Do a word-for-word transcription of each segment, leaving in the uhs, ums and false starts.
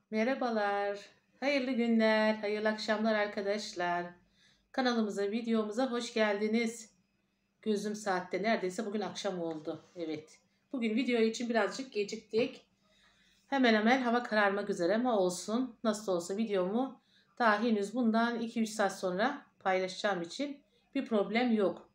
Merhabalar, hayırlı günler, hayırlı akşamlar arkadaşlar. Kanalımıza, videomuza hoş geldiniz. Gözüm saatte neredeyse bugün akşam oldu. Evet, bugün video için birazcık geciktik. Hemen hemen hava kararmak üzere ama olsun. Nasıl olsa videomu daha henüz bundan iki üç saat sonra paylaşacağım için bir problem yok.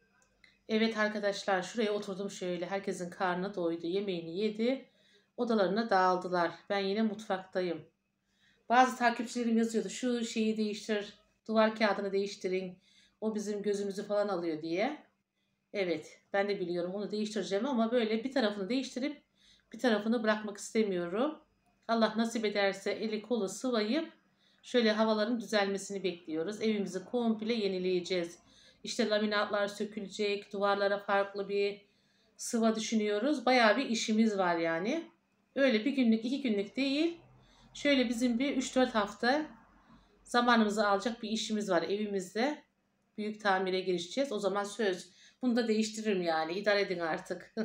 Evet arkadaşlar, şuraya oturdum şöyle. Herkesin karnı doydu, yemeğini yedi. Odalarına dağıldılar. Ben yine mutfaktayım. Bazı takipçilerim yazıyordu şu şeyi değiştir, duvar kağıdını değiştirin. O bizim gözümüzü falan alıyor diye. Evet, ben de biliyorum onu değiştireceğim ama böyle bir tarafını değiştirip bir tarafını bırakmak istemiyorum. Allah nasip ederse eli kolu sıvayıp şöyle havaların düzelmesini bekliyoruz. Evimizi komple yenileyeceğiz. İşte laminatlar sökülecek, duvarlara farklı bir sıva düşünüyoruz. Bayağı bir işimiz var yani. Öyle bir günlük, iki günlük değil. Şöyle bizim bir üç dört hafta zamanımızı alacak bir işimiz var evimizde. Büyük tamire girişeceğiz. O zaman söz. Bunu da değiştiririm yani. İdare edin artık.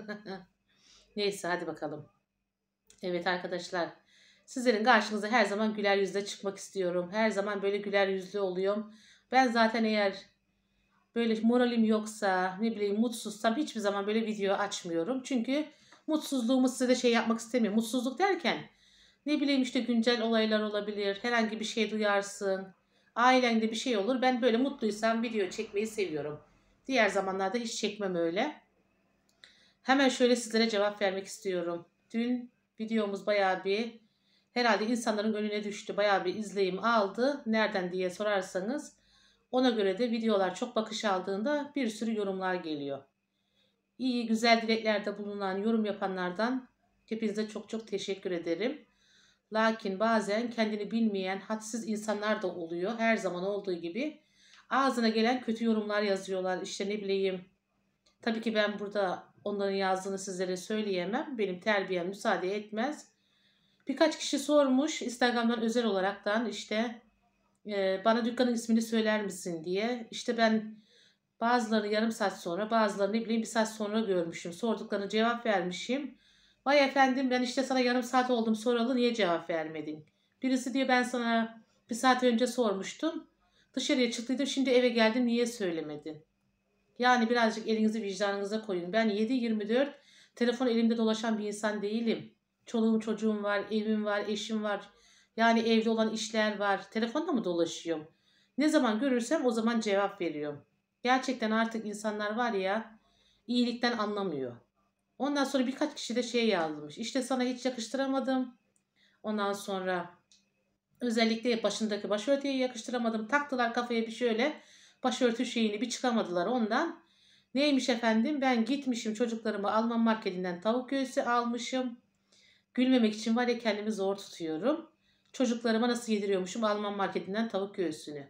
Neyse hadi bakalım. Evet arkadaşlar. Sizlerin karşınıza her zaman güler yüzle çıkmak istiyorum. Her zaman böyle güler yüzlü oluyorum. Ben zaten eğer böyle moralim yoksa, ne bileyim mutsuzsam hiçbir zaman böyle video açmıyorum. Çünkü mutsuzluğumu size de şey yapmak istemiyorum. Mutsuzluk derken ne bileyim işte güncel olaylar olabilir. Herhangi bir şey duyarsın. Ailende bir şey olur. Ben böyle mutluysam video çekmeyi seviyorum. Diğer zamanlarda hiç çekmem öyle. Hemen şöyle sizlere cevap vermek istiyorum. Dün videomuz bayağı bir herhalde insanların önüne düştü. Bayağı bir izleyim aldı. Nereden diye sorarsanız ona göre de videolar çok bakış aldığında bir sürü yorumlar geliyor. İyi güzel dileklerde bulunan yorum yapanlardan hepinize çok çok teşekkür ederim. Lakin bazen kendini bilmeyen hadsiz insanlar da oluyor. Her zaman olduğu gibi ağzına gelen kötü yorumlar yazıyorlar. İşte ne bileyim. Tabii ki ben burada onların yazdığını sizlere söyleyemem. Benim terbiyem müsaade etmez. Birkaç kişi sormuş Instagram'dan özel olaraktan işte e, bana dükkanın ismini söyler misin diye. İşte ben bazılarını yarım saat sonra bazılarını ne bileyim bir saat sonra görmüşüm. Sorduklarına cevap vermişim. Vay efendim ben işte sana yarım saat oldum soralı niye cevap vermedin? Birisi diyor ben sana bir saat önce sormuştum. Dışarıya çıktıydım şimdi eve geldim niye söylemedin? Yani birazcık elinizi vicdanınıza koyun. Ben yedi yirmi dört telefon elimde dolaşan bir insan değilim. Çoluğum çocuğum var, evim var, eşim var. Yani evde olan işler var. Telefonla mı dolaşıyorum? Ne zaman görürsem o zaman cevap veriyorum. Gerçekten artık insanlar var ya iyilikten anlamıyor. Ondan sonra birkaç kişi de şey yazmış. İşte sana hiç yakıştıramadım. Ondan sonra özellikle başındaki başörtüye yakıştıramadım. Taktılar kafaya bir şöyle başörtü şeyini bir çıkamadılar ondan. Neymiş efendim ben gitmişim çocuklarımı Alman marketinden tavuk göğsü almışım. Gülmemek için var ya kendimi zor tutuyorum. Çocuklarıma nasıl yediriyormuşum Alman marketinden tavuk göğsünü.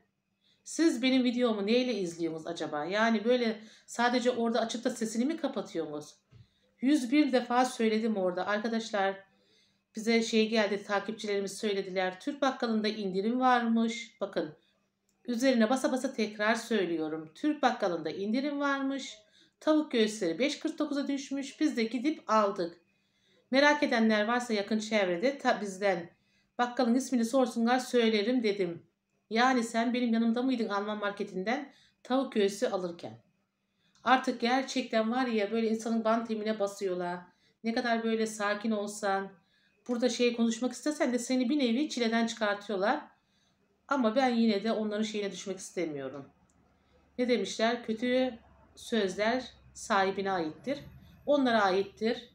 Siz benim videomu neyle izliyorsunuz acaba? Yani böyle sadece orada açıp da sesini mi kapatıyorsunuz? yüz bir defa söyledim orada. Arkadaşlar bize şey geldi takipçilerimiz söylediler. Türk Bakkalı'nda indirim varmış. Bakın üzerine basa basa tekrar söylüyorum. Türk Bakkalı'nda indirim varmış. Tavuk göğüsleri beş kırk dokuza düşmüş. Biz de gidip aldık. Merak edenler varsa yakın çevrede ta bizden bakkalın ismini sorsunlar söylerim dedim. Yani sen benim yanımda mıydın Alman marketinden tavuk göğsü alırken? Artık gerçekten var ya böyle insanın bant temine basıyorlar. Ne kadar böyle sakin olsan, burada şey konuşmak istesen de seni bir nevi çileden çıkartıyorlar. Ama ben yine de onların şeyine düşmek istemiyorum. Ne demişler? Kötü sözler sahibine aittir. Onlara aittir.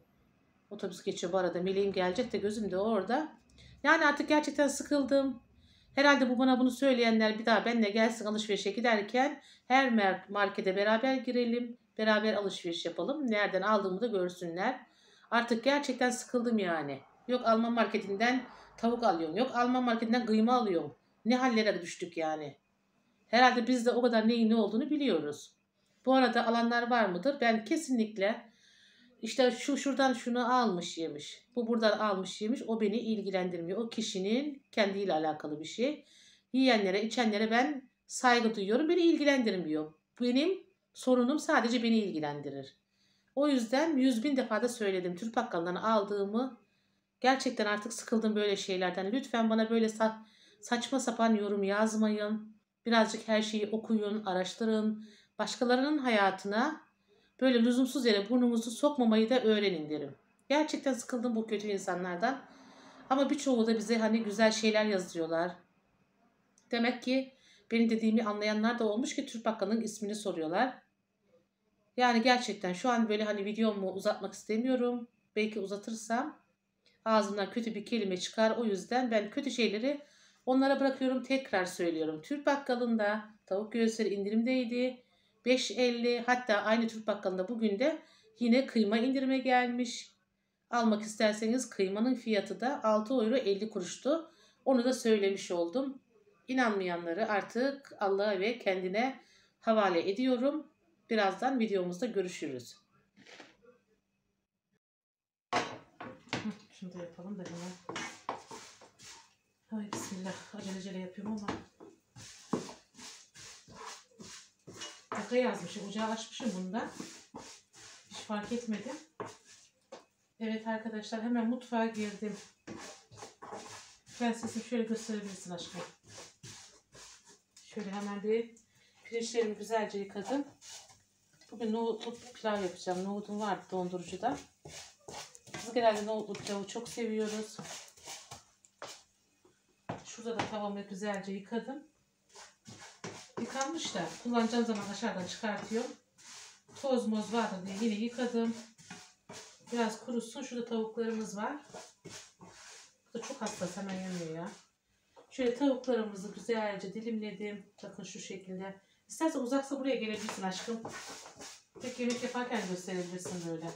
Otobüs geçiyor bu arada. Meleğim gelecek de gözüm de orada. Yani artık gerçekten sıkıldım. Herhalde bu bana bunu söyleyenler bir daha benimle gelsin alışverişe giderken her markete beraber girelim. Beraber alışveriş yapalım. Nereden aldığımı da görsünler. Artık gerçekten sıkıldım yani. Yok Alman marketinden tavuk alıyorum. Yok Alman marketinden kıyma alıyorum. Ne hallere düştük yani. Herhalde biz de o kadar neyin ne olduğunu biliyoruz. Bu arada alanlar var mıdır? Ben kesinlikle işte şu şuradan şunu almış yemiş. Bu buradan almış yemiş. O beni ilgilendirmiyor. O kişinin kendiyle alakalı bir şey. Yiyenlere, içenlere ben saygı duyuyorum. Beni ilgilendirmiyor. Benim sorunum sadece beni ilgilendirir. O yüzden yüz bin defa da söyledim. Türk bakkalından aldığımı Gerçekten artık sıkıldım böyle şeylerden. Lütfen bana böyle sa- saçma sapan yorum yazmayın. Birazcık her şeyi okuyun, araştırın. Başkalarının hayatına böyle lüzumsuz yere burnunuzu sokmamayı da öğrenin derim. Gerçekten sıkıldım bu kötü insanlardan. Ama birçoğu da bize hani güzel şeyler yazıyorlar. Demek ki benim dediğimi anlayanlar da olmuş ki Türk Bakkalı'nın ismini soruyorlar. Yani gerçekten şu an böyle hani videomu uzatmak istemiyorum. Belki uzatırsam ağzımdan kötü bir kelime çıkar. O yüzden ben kötü şeyleri onlara bırakıyorum. Tekrar söylüyorum. Türk Bakkalı'nda tavuk göğüsleri indirimdeydi. beş elli, hatta aynı Türk Bakkalı'nda bugün de yine kıyma indirime gelmiş. Almak isterseniz kıymanın fiyatı da altı euro elli kuruştu. Onu da söylemiş oldum. İnanmayanları artık Allah'a ve kendine havale ediyorum. Birazdan videomuzda görüşürüz. Şunu da yapalım da hemen. Hay bismillah. Acele acele yapıyorum ama. Dakika yazmışım. Ocağı açmışım bunda. Hiç fark etmedim. Evet arkadaşlar, hemen mutfağa girdim. Prensesim şöyle gösterebilirsin aşkım. Şöyle hemen bir pirinçlerimi güzelce yıkadım. Bugün nohutlu pilav yapacağım. Nohudum vardı dondurucuda. Biz genelde nohutlu pilavı çok seviyoruz. Şurada da tavamı güzelce yıkadım. Yıkanmış da kullanacağım zaman aşağıdan çıkartıyorum. Toz moz vardı diye yine yıkadım. Biraz kurusun. Şurada tavuklarımız var. Bu da çok hassas, hemen yanıyor ya. Şöyle tavuklarımızı güzelce dilimledim. Bakın şu şekilde. İstersen uzaksa buraya gelebilirsin aşkım. Tek yemek yaparken gösterebilirsin böyle.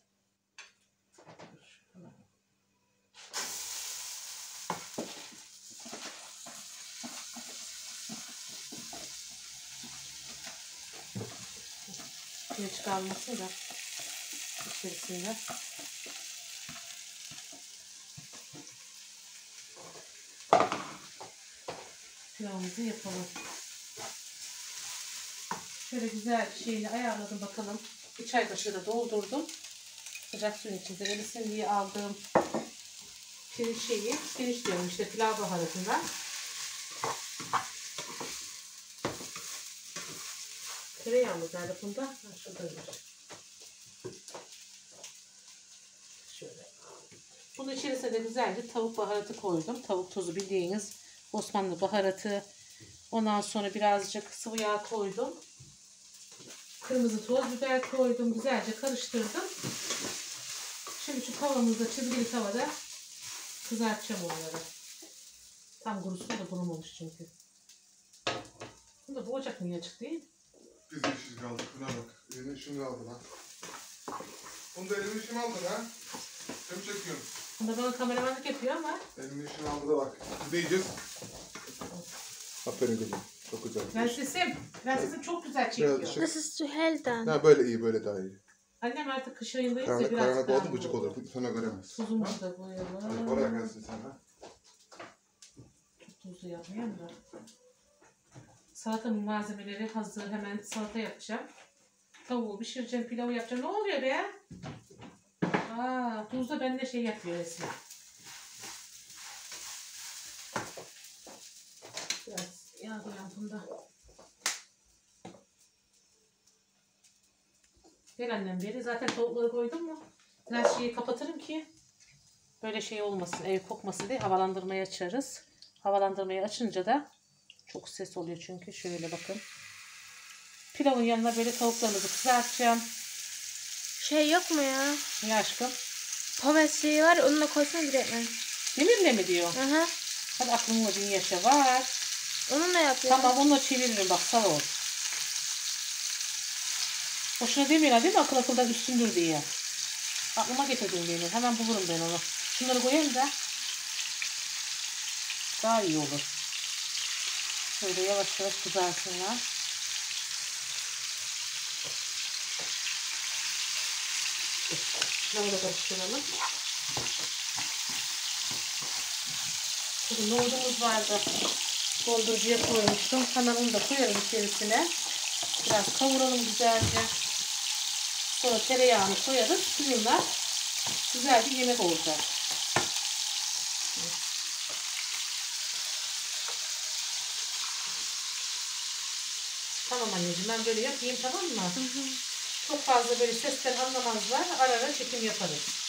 Şöyle çıkarmasın da içerisinde. Pilavımızı yapalım. Şöyle güzel şeyini ayarladım bakalım. Bir çay kaşığı da doldurdum. Sıcak suyun içinde erisin diye aldığım pirinç şeyi, pirinç diyorum işte, pilav baharatından. Tereyağımız nerede bunda? Ha, şuradaymış. Şöyle. Bunun içerisine de güzelce tavuk baharatı koydum. Tavuk tozu bildiğiniz Osmanlı baharatı. Ondan sonra birazcık sıvı yağ koydum. Kırmızı toz biber koydum. Güzelce karıştırdım. Şimdi şu tavamızda, çizgili tavada kızartacağım onları. Tam kurusun da kurumamış çünkü. Bunda bu ocak niye açık değil? Bizim işimiz kaldı. Buna bak. Elini işini aldı lan. Bunu da elini işini aldı ha. Sen mi çekiyorsun? Bunda bana kameramanlık yapıyor ama. Elini işini aldı da bak. Biz de yiyeceğiz. Aferin kızım. Çok güzel. Prensesim. Prensesim çok güzel çekiyor. Biraz Das ist zu hell dann. Ha böyle iyi, böyle daha iyi. Annem artık kış ayındayız ya, Karanlık, biraz karanlık daha oldu gıcık olur. Sana göremez. tuzumuzu da koyalım. Hadi kolay gelsin sana. Çok tuzlu yapmayayım da. Salatamın malzemeleri hazır. Hemen salata yapacağım. Tavuğu pişireceğim, pilavı yapacağım. Ne oluyor be? Aa, tuz da bende şey yapıyor resmen. Biraz yağ koyalım bunda. Gel annem beri. Zaten tavukları koydum mu? Biraz şeyi kapatırım ki böyle şey olmasın, ev kokmasın diye havalandırmayı açarız. Havalandırmayı açınca da çok ses oluyor çünkü. Şöyle bakın. Pilavın yanına böyle tavuklarımızı kızartacağım. Şey yok mu ya? Ne aşkım? Pommes şeyi var, onunla koysana direkt ben. Demirle mi diyor? Aha. Hadi aklımda bin yaşa var. Onunla yapıyorum. Tamam, onunla çeviririm bak, sağ ol. Boşuna demiyorlar değil mi, akıl akıldan üstündür diye. Aklıma getirdim beni. Hemen bulurum ben onu. Şunları koyayım da daha iyi olur. Şöyle yavaş yavaş kızarsınlar. Şunları da karıştıralım. Şimdi nohudumuz vardı. Dondurucuya koymuştum. Hemen onu da koyarım içerisine. Biraz kavuralım güzelce. Sonra tereyağını koyarız. Fırınlar. Güzel bir yemek olacak. Tamam anneciğim, ben böyle yapayım, tamam mı? Hı hı. Çok fazla böyle sesten anlamazlar. Ara ara çekim yaparız.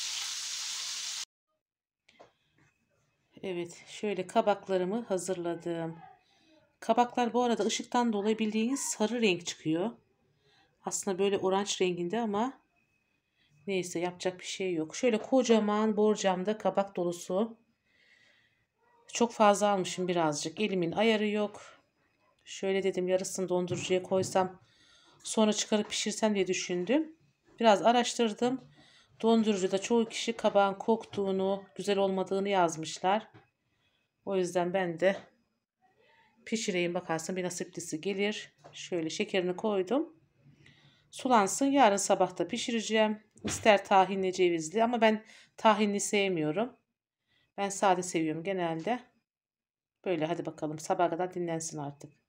Evet, şöyle kabaklarımı hazırladım. Kabaklar bu arada ışıktan dolayı bildiğiniz sarı renk çıkıyor. Aslında böyle oranj renginde ama neyse, yapacak bir şey yok. Şöyle kocaman borcamda kabak dolusu. Çok fazla almışım birazcık. Elimin ayarı yok. Şöyle dedim, yarısını dondurucuya koysam sonra çıkarıp pişirsem diye düşündüm. Biraz araştırdım. Dondurucuda çoğu kişi kabağın koktuğunu, güzel olmadığını yazmışlar. O yüzden ben de pişireyim, bakarsın bir nasiplisi gelir. Şöyle şekerini koydum. Sulansın, yarın sabah da pişireceğim. İster tahinli cevizli ama ben tahinli sevmiyorum. Ben sade seviyorum genelde. Böyle hadi bakalım, sabaha kadar dinlensin artık.